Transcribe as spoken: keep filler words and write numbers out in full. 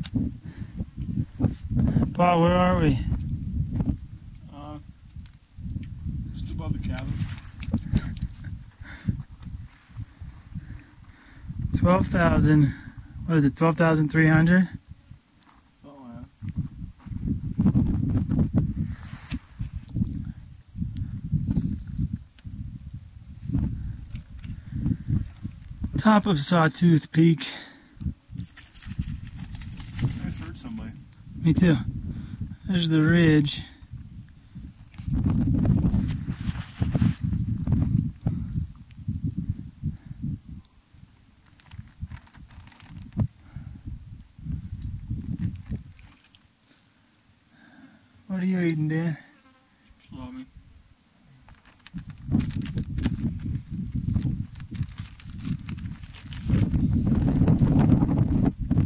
Paul, where are we? Uh, just above the cabin. twelve thousand, what is it, twelve thousand three hundred? Oh, yeah. Top of Sawtooth Peak. I just heard somebody. Me too. There's the ridge. What are you eating, Dan? Salami.